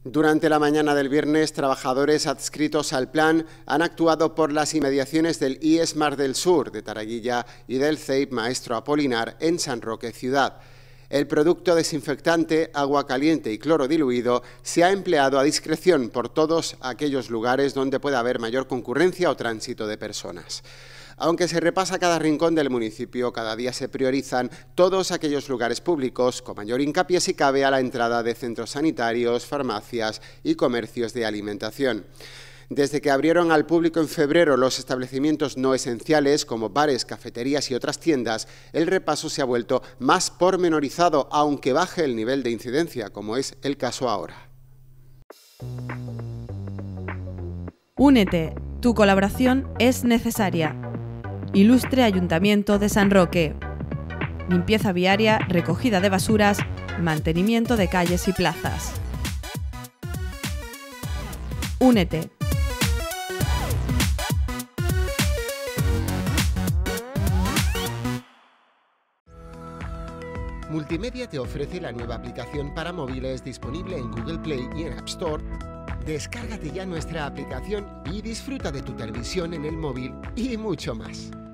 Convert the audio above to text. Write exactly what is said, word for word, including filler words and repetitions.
Durante la mañana del viernes, trabajadores adscritos al plan han actuado por las inmediaciones del I E S Mar del Sur, de Taraguilla, y del C E I P Maestro Apolinar, en San Roque Ciudad. El producto desinfectante, agua caliente y cloro diluido se ha empleado a discreción por todos aquellos lugares donde pueda haber mayor concurrencia o tránsito de personas. Aunque se repasa cada rincón del municipio, cada día se priorizan todos aquellos lugares públicos, con mayor hincapié si cabe a la entrada de centros sanitarios, farmacias y comercios de alimentación. Desde que abrieron al público en febrero los establecimientos no esenciales, como bares, cafeterías y otras tiendas, el repaso se ha vuelto más pormenorizado, aunque baje el nivel de incidencia, como es el caso ahora. Únete, tu colaboración es necesaria. Ilustre Ayuntamiento de San Roque. Limpieza viaria, recogida de basuras, mantenimiento de calles y plazas. Únete. Multimedia te ofrece la nueva aplicación para móviles disponible en Google Play y en App Store. Descárgate ya nuestra aplicación y disfruta de tu televisión en el móvil y mucho más.